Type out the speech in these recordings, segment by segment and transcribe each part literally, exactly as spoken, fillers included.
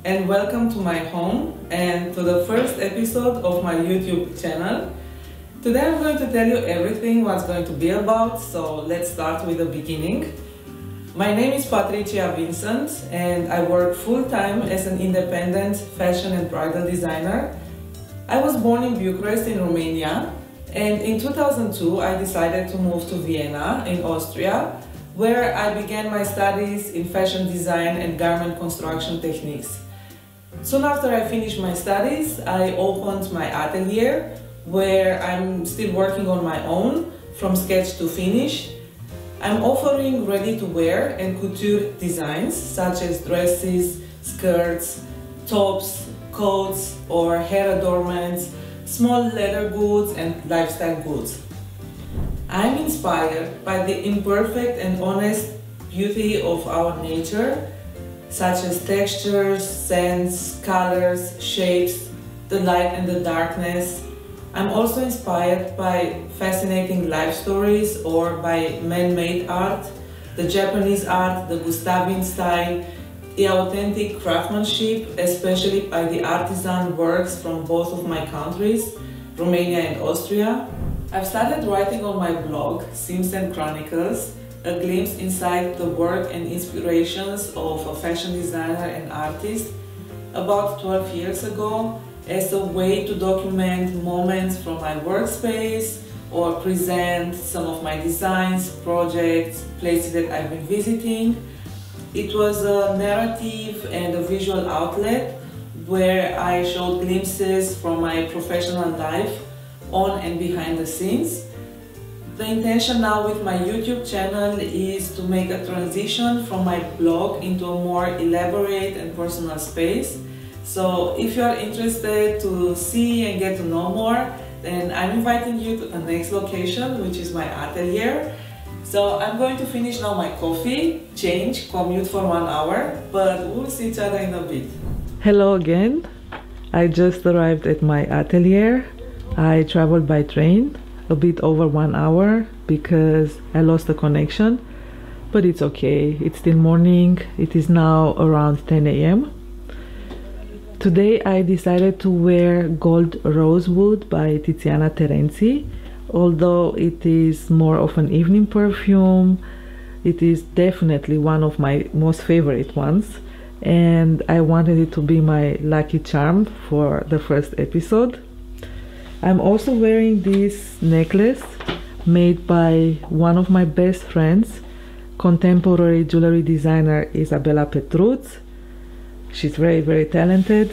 and welcome to my home and to the first episode of my YouTube channel. Today I'm going to tell you everything what's going to be about, so let's start with the beginning. My name is Patricia Vincent and I work full-time as an independent fashion and bridal designer. I was born in Bucharest in Romania, and in two thousand two I decided to move to Vienna in Austria, where I began my studies in fashion design and garment construction techniques. Soon after I finished my studies, I opened my atelier, where I'm still working on my own, from sketch to finish. I'm offering ready-to-wear and couture designs, such as dresses, skirts, tops, coats, or hair adornments, small leather goods, and lifestyle goods. I'm inspired by the imperfect and honest beauty of our nature, such as textures, scents, colors, shapes, the light and the darkness. I'm also inspired by fascinating life stories or by man-made art, the Japanese art, the Gustavian style, the authentic craftsmanship, especially by the artisan works from both of my countries, Romania and Austria. I've started writing on my blog, Simpson Chronicles, a glimpse inside the work and inspirations of a fashion designer and artist, about twelve years ago, as a way to document moments from my workspace or present some of my designs, projects, places that I've been visiting. It was a narrative and a visual outlet where I showed glimpses from my professional life on and behind the scenes. The intention now with my YouTube channel is to make a transition from my blog into a more elaborate and personal space. So if you are interested to see and get to know more, then I'm inviting you to the next location, which is my atelier. So I'm going to finish now my coffee, change, commute for one hour, but we'll see each other in a bit. Hello again. I just arrived at my atelier. I traveled by train a bit over one hour because I lost the connection, but it's okay. It's still morning. It is now around ten A M Today I decided to wear Gold Rosewood by Tiziana Terenzi. Although it is more of an evening perfume, it is definitely one of my most favorite ones, and I wanted it to be my lucky charm for the first episode. I'm also wearing this necklace made by one of my best friends, contemporary jewelry designer Isabella Petruz. She's very, very talented.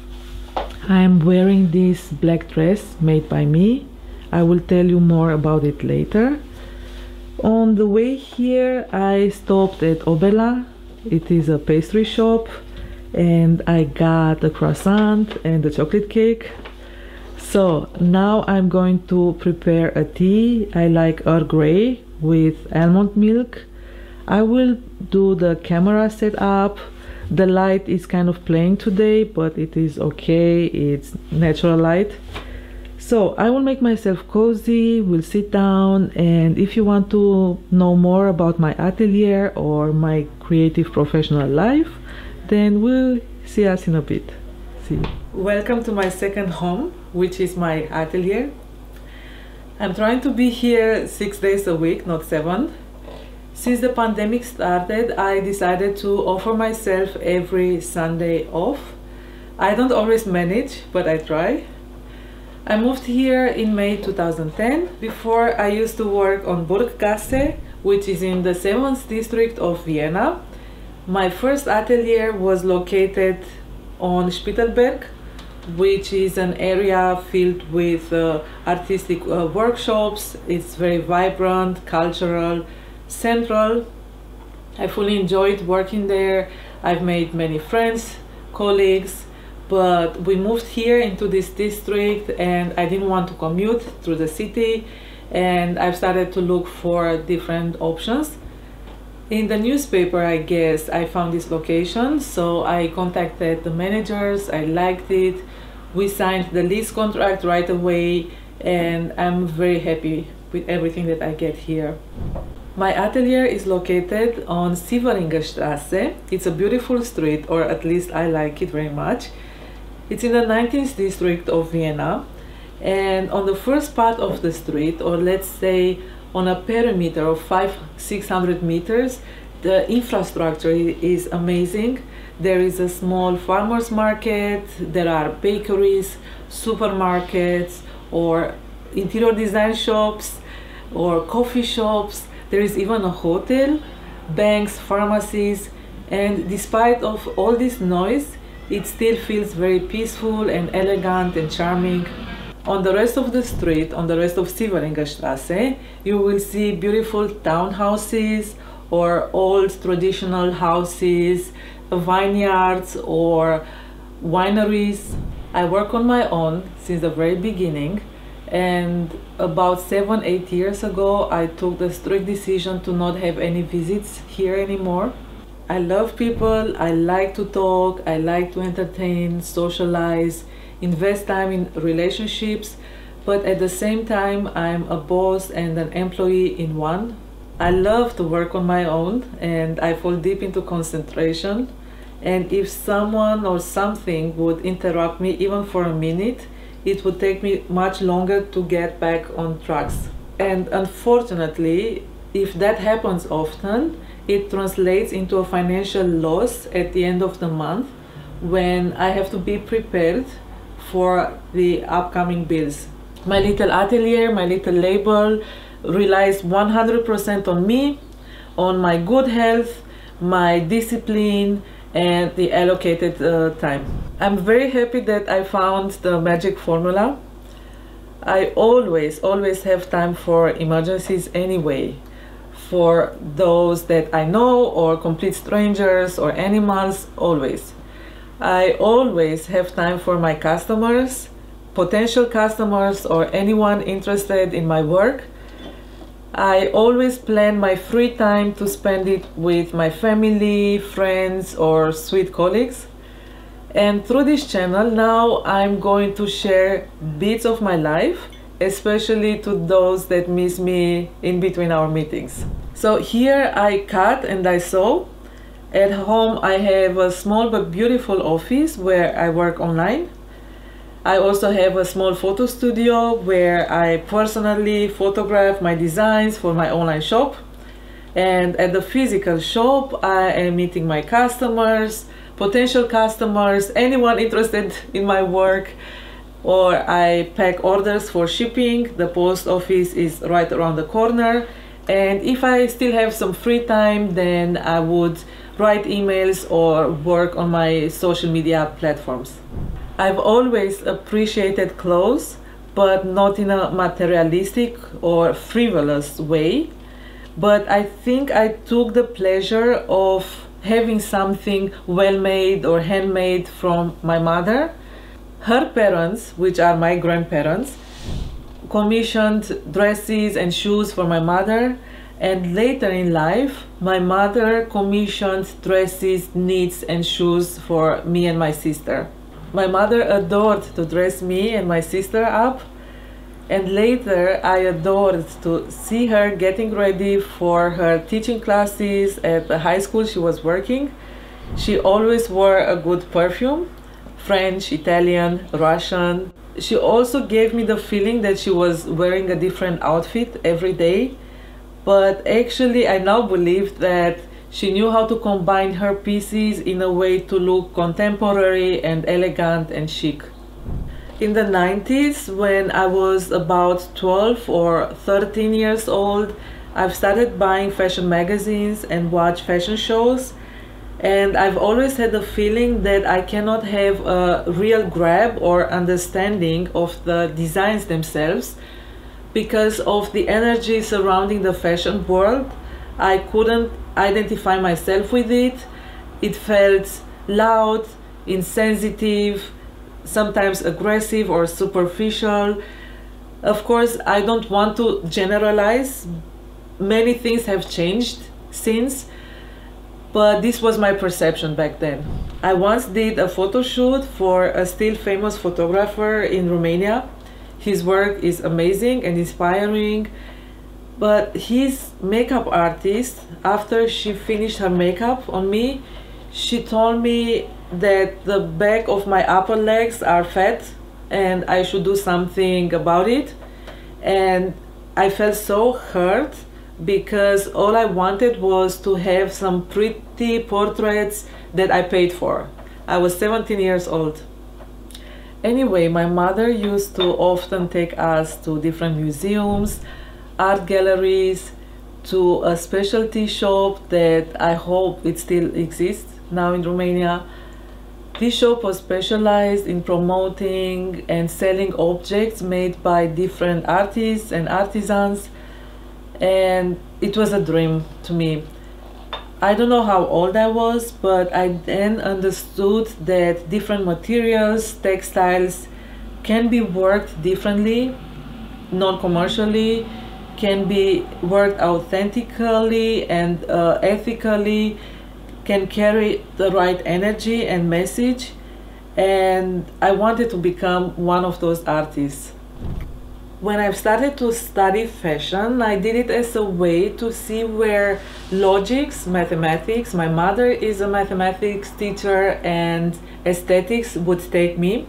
I'm wearing this black dress made by me. I will tell you more about it later. On the way here, I stopped at Obela. It is a pastry shop, and I got a croissant and a chocolate cake. So now I'm going to prepare a tea. I like Earl Grey with almond milk. I will do the camera setup. The light is kind of playing today, but it is okay. It's natural light. So I will make myself cozy, we'll sit down, and if you want to know more about my atelier or my creative professional life, then we'll see us in a bit. See you. Welcome to my second home, which is my atelier. I'm trying to be here six days a week, not seven. Since the pandemic started, I decided to offer myself every Sunday off. I don't always manage, but I try. I moved here in May two thousand ten. Before, I used to work on Burggasse, which is in the seventh district of Vienna. My first atelier was located on Spittelberg, which is an area filled with uh, artistic uh, workshops. It's very vibrant, cultural, central. I fully enjoyed working there. I've made many friends, colleagues, but we moved here into this district and I didn't want to commute through the city, and I've started to look for different options. In the newspaper, I guess, I found this location, so I contacted the managers. I liked it. We signed the lease contract right away, and I'm very happy with everything that I get here. My atelier is located on Sievelingerstraße. It's a beautiful street, or at least I like it very much. It's in the nineteenth district of Vienna, and on the first part of the street, or let's say on a perimeter of five, six hundred meters, the infrastructure is amazing. There is a small farmers market, there are bakeries, supermarkets, or interior design shops, or coffee shops. There is even a hotel, banks, pharmacies, and despite of all this noise, it still feels very peaceful and elegant and charming. On the rest of the street, on the rest of Sievelingerstraße, you will see beautiful townhouses or old traditional houses, vineyards or wineries. I work on my own since the very beginning, and about seven, eight years ago, I took the strict decision to not have any visits here anymore. I love people, I like to talk, I like to entertain, socialize, invest time in relationships, but at the same time, I'm a boss and an employee in one. I love to work on my own, and I fall deep into concentration. And if someone or something would interrupt me even for a minute, it would take me much longer to get back on tracks. And unfortunately, if that happens often, it translates into a financial loss at the end of the month when I have to be prepared for the upcoming bills. My little atelier, my little label relies one hundred percent on me, on my good health, my discipline, and the allocated uh, time. I'm very happy that I found the magic formula. I always, always have time for emergencies anyway, for those that I know or complete strangers or animals, always. I always have time for my customers, potential customers, or anyone interested in my work. I always plan my free time to spend it with my family, friends, or sweet colleagues. And through this channel, now I'm going to share bits of my life, especially to those that miss me in between our meetings. So here I cut and I sew. At home I have a small but beautiful office where I work online. I also have a small photo studio where I personally photograph my designs for my online shop. And at the physical shop, I am meeting my customers, potential customers, anyone interested in my work, or I pack orders for shipping. The post office is right around the corner. And if I still have some free time, then I would write emails or work on my social media platforms. I've always appreciated clothes, but not in a materialistic or frivolous way. But I think I took the pleasure of having something well-made or handmade from my mother. Her parents, which are my grandparents, commissioned dresses and shoes for my mother, and later in life, my mother commissioned dresses, knits, and shoes for me and my sister. My mother adored to dress me and my sister up, and later I adored to see her getting ready for her teaching classes at the high school she was working. She always wore a good perfume, French, Italian, Russian. She also gave me the feeling that she was wearing a different outfit every day, but actually I now believe that she knew how to combine her pieces in a way to look contemporary and elegant and chic. In the nineties, when I was about twelve or thirteen years old, I've started buying fashion magazines and watch fashion shows, and I've always had the feeling that I cannot have a real grab or understanding of the designs themselves because of the energy surrounding the fashion world. I couldn't identify myself with it. It felt loud, insensitive, sometimes aggressive or superficial. Of course, I don't want to generalize. Many things have changed since, but this was my perception back then. I once did a photo shoot for a still famous photographer in Romania. His work is amazing and inspiring. But his makeup artist, after she finished her makeup on me, she told me that the back of my upper legs are fat and I should do something about it. And I felt so hurt because all I wanted was to have some pretty portraits that I paid for. I was seventeen years old. Anyway, my mother used to often take us to different museums, art galleries, to a specialty shop that I hope it still exists now in Romania. This shop was specialized in promoting and selling objects made by different artists and artisans, and it was a dream to me. I don't know how old I was, but I then understood that different materials, textiles, can be worked differently, non-commercially, can be worked authentically and uh, ethically, can carry the right energy and message, and I wanted to become one of those artists. When I started to study fashion, I did it as a way to see where logics, mathematics, my mother is a mathematics teacher, and aesthetics would take me.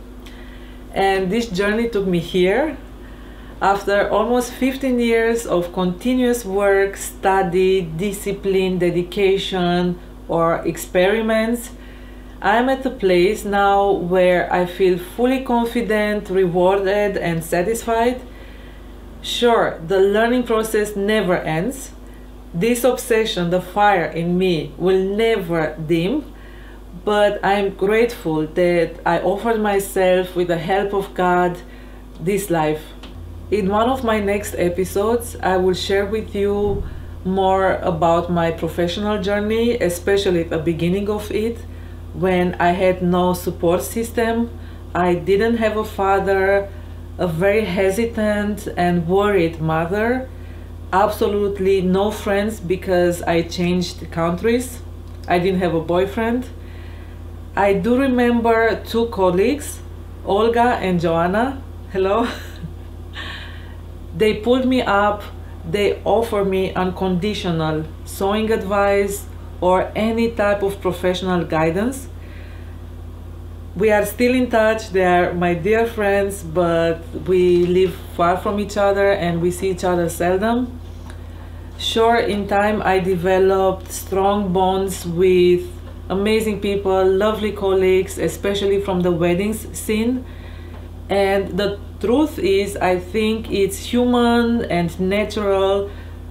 And this journey took me here. After almost fifteen years of continuous work, study, discipline, dedication, or experiments, I'm at a place now where I feel fully confident, rewarded, and satisfied. Sure, the learning process never ends. This obsession, the fire in me, will never dim, but I'm grateful that I offered myself, with the help of God, this life. In one of my next episodes, I will share with you more about my professional journey, especially at the beginning of it, when I had no support system. I didn't have a father, a very hesitant and worried mother, absolutely no friends because I changed countries. I didn't have a boyfriend. I do remember two colleagues, Olga and Joanna. Hello. They pulled me up. They offered me unconditional sewing advice or any type of professional guidance. We are still in touch. They are my dear friends, but we live far from each other and we see each other seldom. Sure, in time I developed strong bonds with amazing people, lovely colleagues, especially from the weddings scene. And the truth is, I think it's human and natural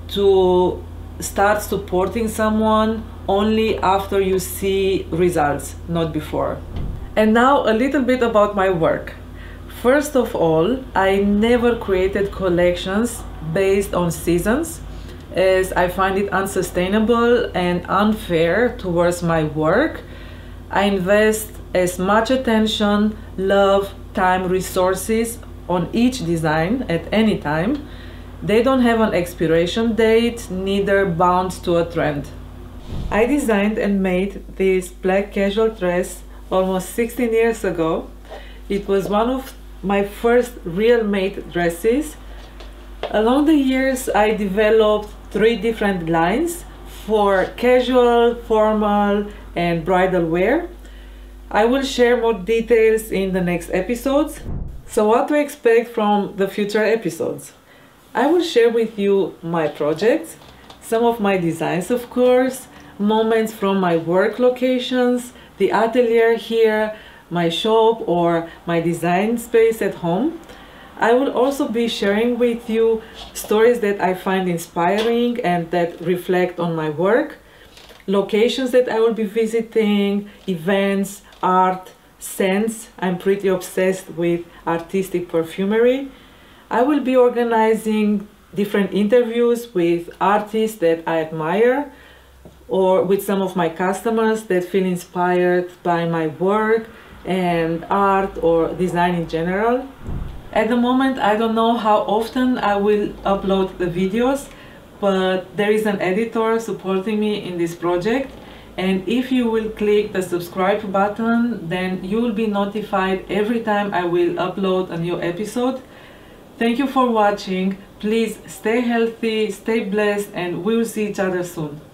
to start supporting someone only after you see results, not before. And now a little bit about my work. First of all, I never created collections based on seasons, as I find it unsustainable and unfair towards my work. I invest as much attention, love, time, resources on each design at any time. They don't have an expiration date, neither bound to a trend. I designed and made this black casual dress almost sixteen years ago. It was one of my first real made dresses. Along the years, I developed three different lines for casual, formal, and bridal wear. I will share more details in the next episodes. So what to expect from the future episodes? I will share with you my projects, some of my designs of course, moments from my work locations, the atelier here, my shop, or my design space at home. I will also be sharing with you stories that I find inspiring and that reflect on my work, locations that I will be visiting, events, art, scents. I'm pretty obsessed with artistic perfumery. I will be organizing different interviews with artists that I admire, or with some of my customers that feel inspired by my work and art or design in general. At the moment, I don't know how often I will upload the videos, but there is an editor supporting me in this project, and if you will click the subscribe button, then you will be notified every time I will upload a new episode. Thank you for watching. Please stay healthy, stay blessed, and we will see each other soon.